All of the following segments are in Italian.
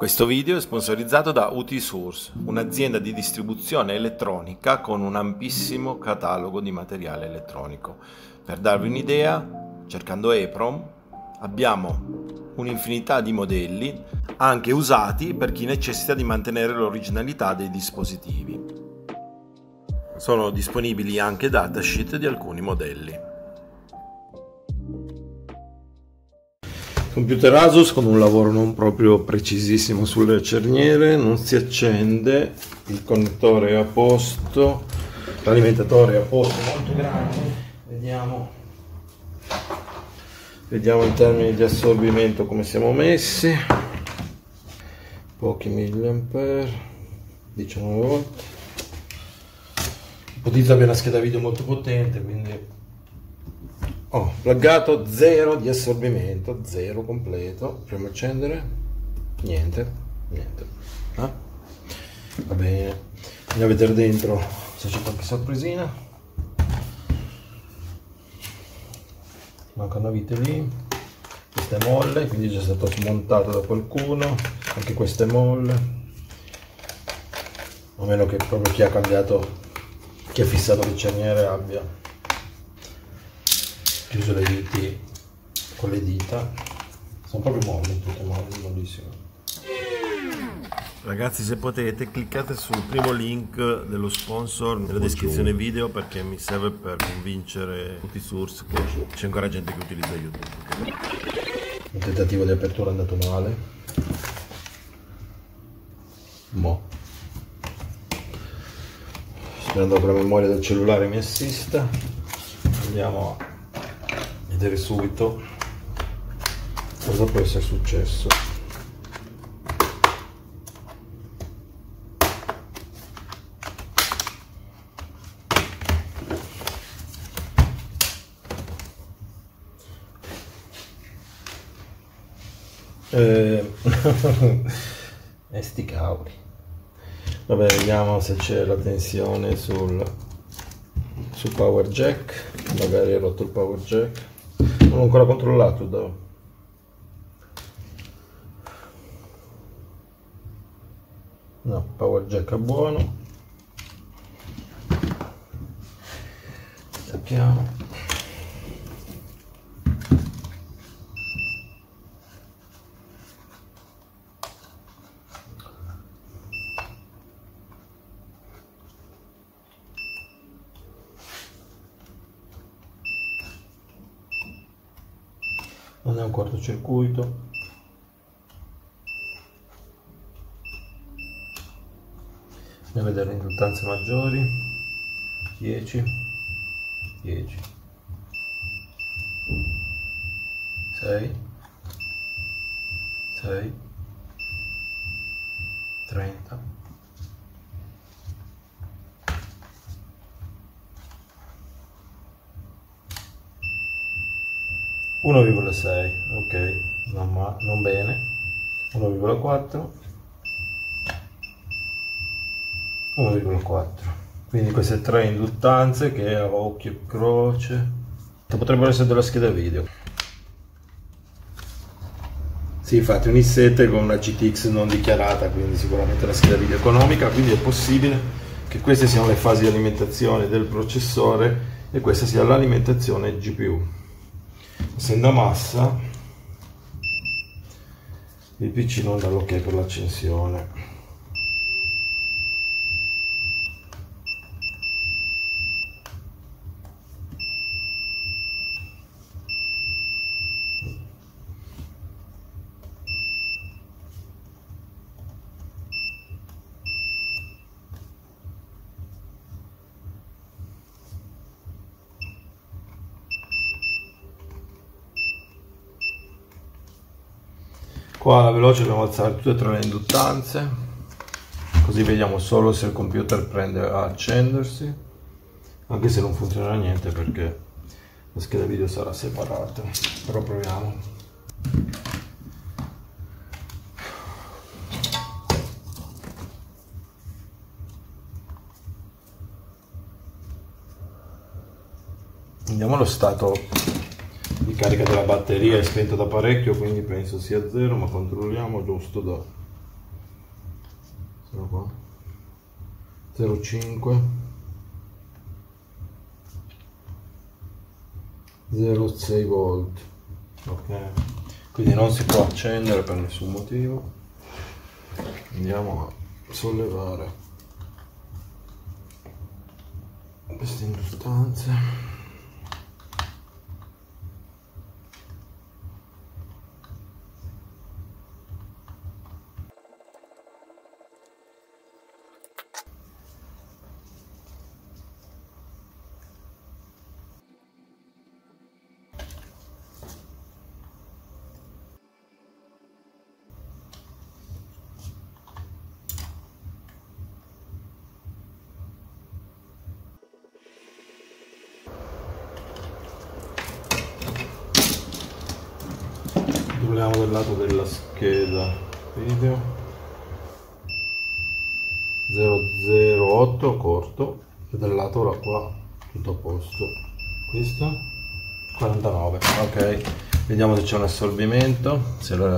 Questo video è sponsorizzato da UTSource, un'azienda di distribuzione elettronica con un ampissimo catalogo di materiale elettronico. Per darvi un'idea, cercando EEPROM abbiamo un'infinità di modelli, anche usati per chi necessita di mantenere l'originalità dei dispositivi. Sono disponibili anche datasheet di alcuni modelli. Computer Asus con un lavoro non proprio precisissimo sulle cerniere, non si accende, il connettore è a posto, l'alimentatore è a posto, molto grande, vediamo in termini di assorbimento come siamo messi, pochi milliampere, 19 volt, ipotizzo abbia una scheda video molto potente, quindi pluggato, 0 di assorbimento, 0 completo. Proviamo a accendere, niente. Va bene, andiamo a vedere dentro se c'è qualche sorpresina. Manca una vite lì, questa è molle, quindi è già stato smontato da qualcuno, anche questa è molle, a meno che proprio chi ha fissato le cerniere abbia chiuso le viti con le dita. Sono proprio molli, tutte molli, mollissime. Ragazzi, se potete cliccate sul primo link dello sponsor nella descrizione video, perché mi serve per convincere UTSource che c'è ancora gente che utilizza YouTube. Il tentativo di apertura è andato male. Sperando che la memoria del cellulare mi assista. Andiamo a vedere subito cosa può essere successo. Sti cavoli. Vabbè, vediamo se c'è la tensione sul power jack. Magari è rotto il power jack. Non ho ancora controllato no, power jack è buono. Stacchiamo. Non è un cortocircuito. Andiamo a vedere le induttanze maggiori. 10 6 30 1,6, ok, non bene. 1,4, 1,4. Quindi queste tre induttanze che a occhio e croce potrebbero essere della scheda video. Sì, infatti un i7 con una GTX non dichiarata, quindi sicuramente la scheda video economica, quindi è possibile che queste siano le fasi di alimentazione del processore e questa sia l'alimentazione GPU. Essendo a massa, il PC non dà l'ok per l'accensione. Qua alla veloce dobbiamo alzare tutte e tre le induttanze, così vediamo solo se il computer prende a accendersi, anche se non funzionerà niente perché la scheda video sarà separata, però proviamo. Vediamo lo stato di carica della batteria, è spento da parecchio, quindi penso sia zero, ma controlliamo giusto da Eccolo qua. 0,5 0,6 volt. Ok, quindi non si può accendere per nessun motivo. Andiamo a sollevare queste industanze. Controlliamo dal lato della scheda video 008 corto e dal lato ora qua tutto a posto. Questo 49. Ok, vediamo se c'è un assorbimento. Se lo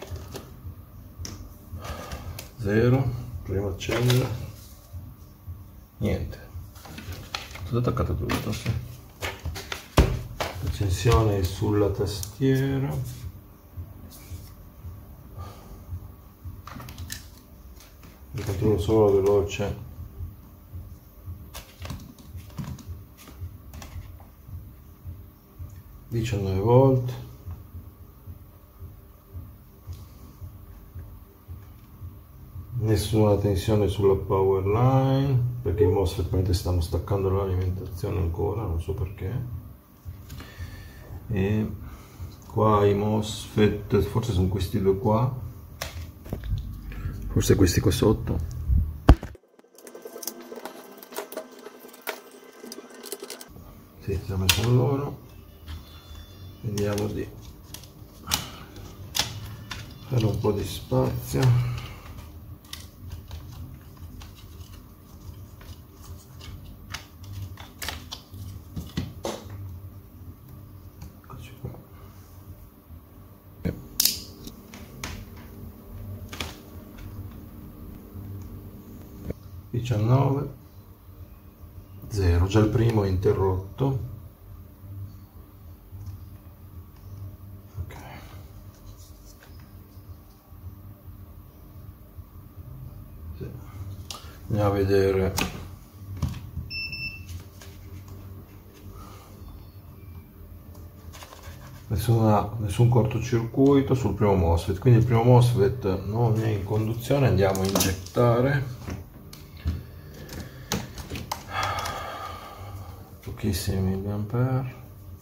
0, proviamo a accendere. Niente, tutto attaccato tutto, sì. L'accensione è sulla tastiera. Il controllo solo veloce. $19 volt. Nessuna tensione sulla power line perché i MOSFET probabilmente stanno staccando l'alimentazione ancora, non so perché. E qua i MOSFET forse sono questi due qua. Forse questi qua sotto. Sì, siamo messo loro. Vediamo di fare un po' di spazio. Eccoci qua. 19 0, già il primo è interrotto. Ok, sì. Andiamo a vedere nessun cortocircuito sul primo MOSFET, quindi il primo MOSFET non è in conduzione. Andiamo a ingettare pochissimi milliampere,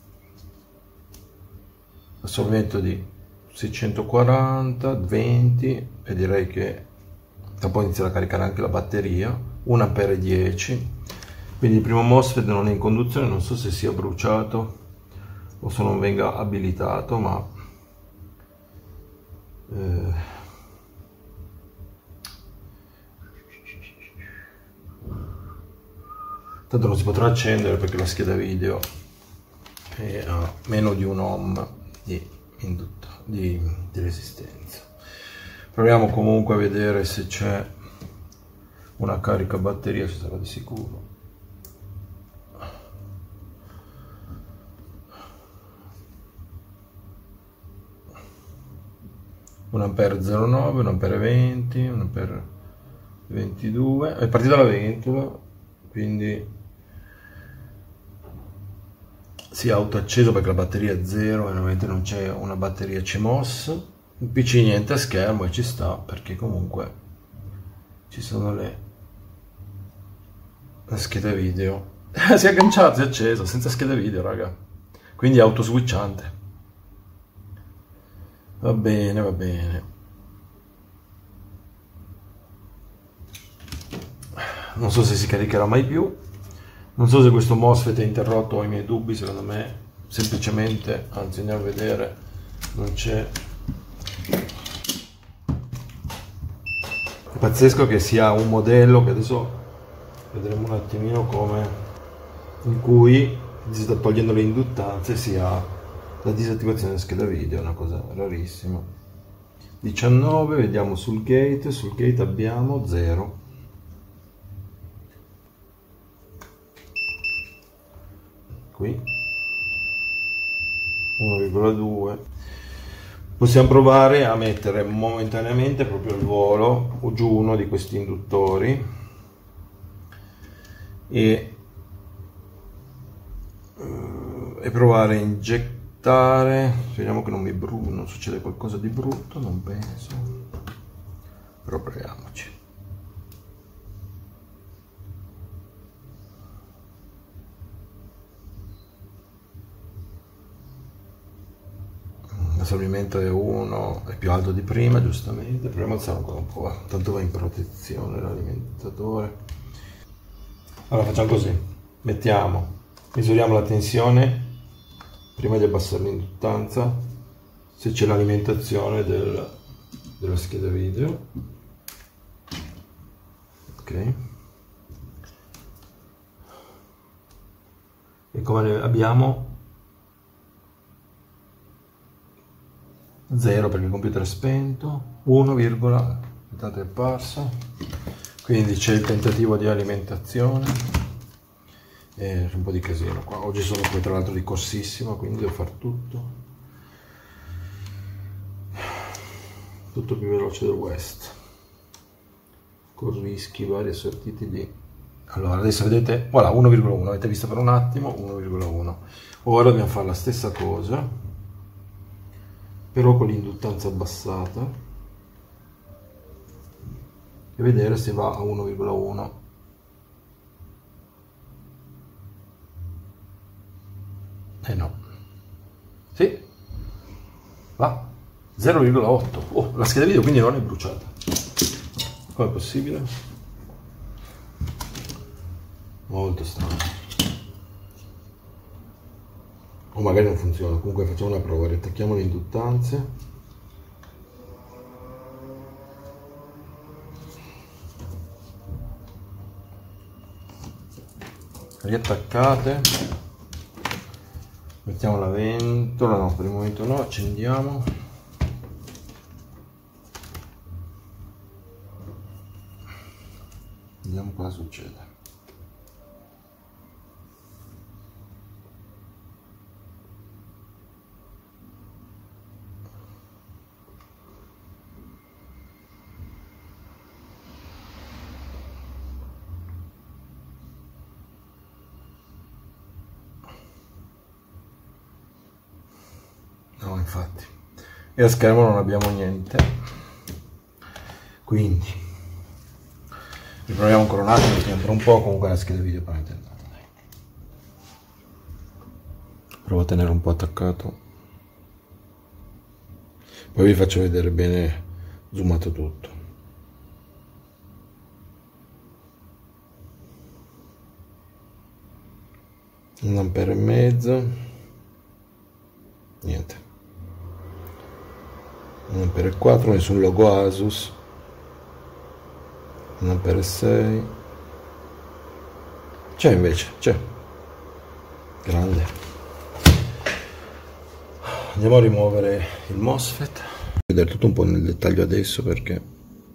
assorbimento di 640, 20 e direi che da poi inizia a caricare anche la batteria, 1 ampere 10, quindi il primo MOSFET non è in conduzione. Non so se sia bruciato o se non venga abilitato, ma tanto non si potrà accendere perché la scheda video è a meno di 1 ohm di resistenza. Proviamo comunque a vedere se c'è una carica batteria, ci sarà di sicuro. Un ampere 0,9, un ampere 20, un ampere 22, è partita la ventola, quindi si è autoacceso perché la batteria è 0 e normalmente non c'è una batteria CMOS. Il PC niente a schermo e ci sta perché comunque ci sono le schede video. Si è agganciato, si è acceso senza scheda video, raga, quindi è autoswitchante. Va bene, va bene. Non so se si caricherà mai più. Non so se questo MOSFET è interrotto, ho i miei dubbi. Secondo me semplicemente, anzi andiamo a vedere, non c'è. È pazzesco che sia un modello che adesso vedremo un attimino come, in cui si sta togliendo le induttanze, si ha la disattivazione della scheda video, è una cosa rarissima. 19, vediamo sul gate abbiamo 0. Qui 1,2. Possiamo provare a mettere momentaneamente proprio al volo giù uno di questi induttori e provare a ingettare. Speriamo che non mi bruci, non succede qualcosa di brutto, non penso, però proviamoci. L'assorbimento è 1, è più alto di prima, giustamente. Proviamo a alzare ancora un po', tanto va in protezione l'alimentatore. Allora facciamo così, misuriamo la tensione prima di abbassare l'induttanza, se c'è l'alimentazione della scheda video. Ok, e come abbiamo 0 perché il computer è spento, 1, aspettate, è parso, quindi c'è il tentativo di alimentazione e un po' di casino qua. Oggi sono poi tra l'altro di corsissimo, quindi devo fare tutto più veloce del West, con rischi vari assortiti di... Allora adesso vedete, voilà, 1,1, avete visto per un attimo, 1,1. Ora dobbiamo fare la stessa cosa però con l'induttanza abbassata e vedere se va a 1,1. No, sì, va 0,8. Oh, la scheda video quindi non è bruciata. Come è possibile? Molto strano. O magari non funziona, comunque facciamo una prova, riattacchiamo le induttanze. Riattaccate. Mettiamo la ventola, no, per il momento no, accendiamo. Vediamo cosa succede. No, infatti, e a schermo non abbiamo niente, quindi riproviamo ancora un attimo, mettiamo per un po'. Comunque la scheda video per intendere, provo a tenere un po' attaccato, poi vi faccio vedere bene zoomato tutto. Un ampere e mezzo, niente. 1 ampere e 4, nessun logo Asus. 1 ampere e 6, c'è invece, c'è, grande. Andiamo a rimuovere il MOSFET, vedere tutto un po' nel dettaglio adesso perché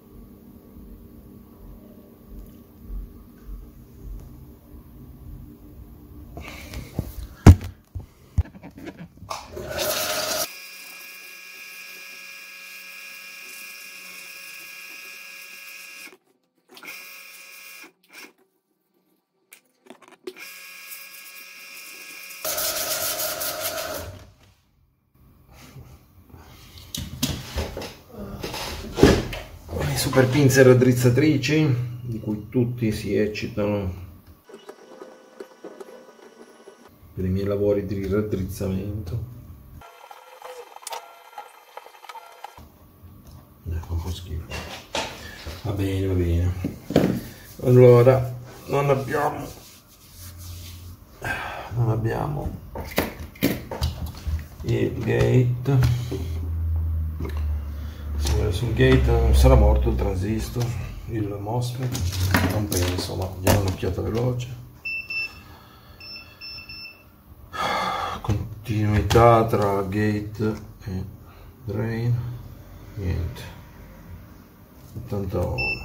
super pinze raddrizzatrici di cui tutti si eccitano per i miei lavori di raddrizzamento. Ecco, un po' schifo. Va bene, va bene. Allora non abbiamo il gate. Sul gate sarà morto il transistor, il MOSFET, non penso, ma diamo un'occhiata veloce. Continuità tra gate e drain, niente, 80 ohm.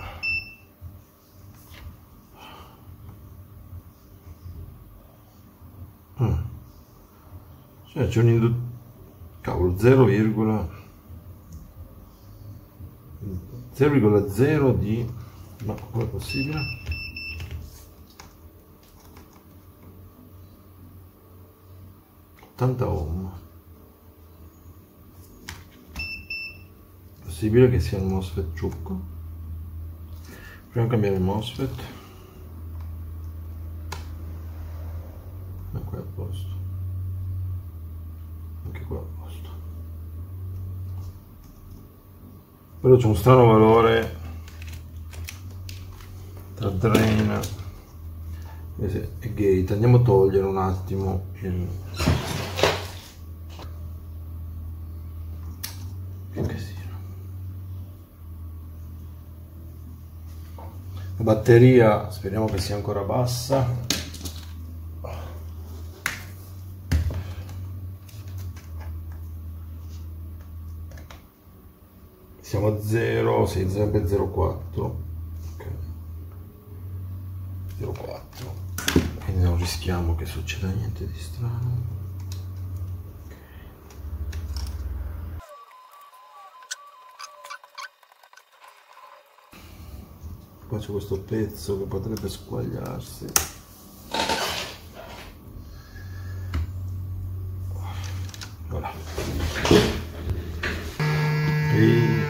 Cioè c'è un cavolo 0,0 di, ma come è possibile? Ohm. Possibile che sia un MOSFET ciucco? Proviamo a cambiare il MOSFET. E qua è a posto. Anche qua a posto. Però c'è un strano valore tra drain e gate. Andiamo a togliere un attimo il... Che casino. La batteria speriamo che sia ancora bassa. Siamo a 0, sì, sempre 0,4. Ok. 0,4. Quindi non rischiamo che succeda niente di strano. Qua c'è questo pezzo che potrebbe squagliarsi. Voilà. E...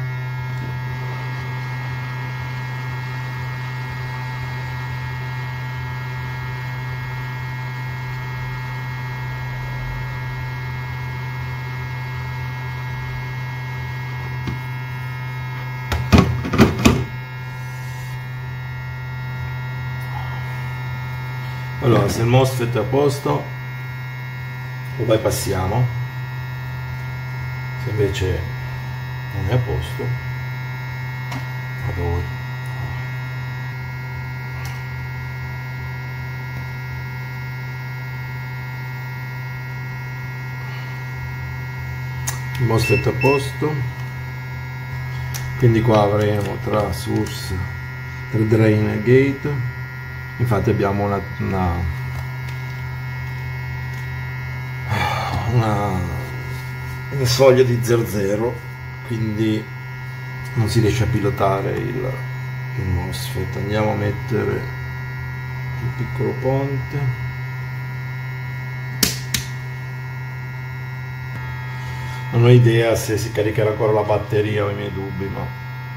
Allora, se il MOSFET è a posto, lo bypassiamo. Se invece non è a posto, vado voi. Il MOSFET è a posto, quindi qua avremo tra source, tra drain e gate. Infatti abbiamo una soglia di 0,0, quindi non si riesce a pilotare il MOSFET. Andiamo a mettere il piccolo ponte. Non ho idea se si caricherà ancora la batteria, ho i miei dubbi, ma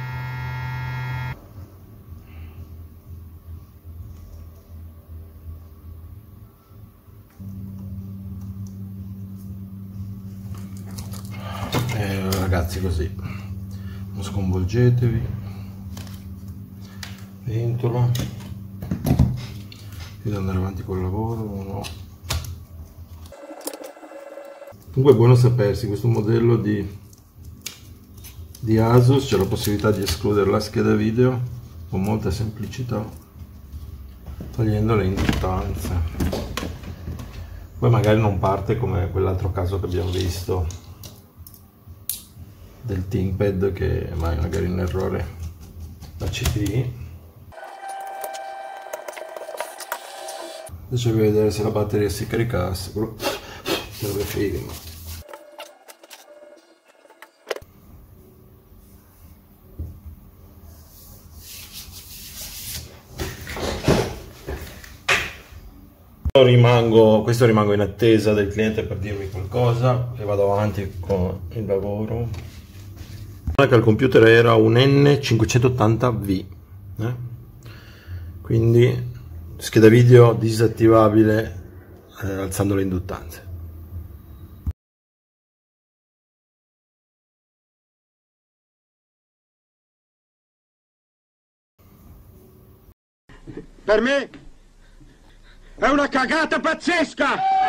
ragazzi, così non sconvolgetevi. Ventola, devo andare avanti col lavoro o no? Comunque è buono sapersi, questo modello di Asus c'è la possibilità di escludere la scheda video con molta semplicità, togliendo le induttanze. Poi magari non parte come quell'altro caso che abbiamo visto del ThinkPad, che magari un errore la CPI. Adesso voglio vedere se la batteria si caricasse, però sarebbe figo. Rimango in attesa del cliente per dirmi qualcosa e vado avanti con il lavoro. Il computer era un N580V, quindi scheda video disattivabile alzando le induttanze. Per me è una cagata pazzesca!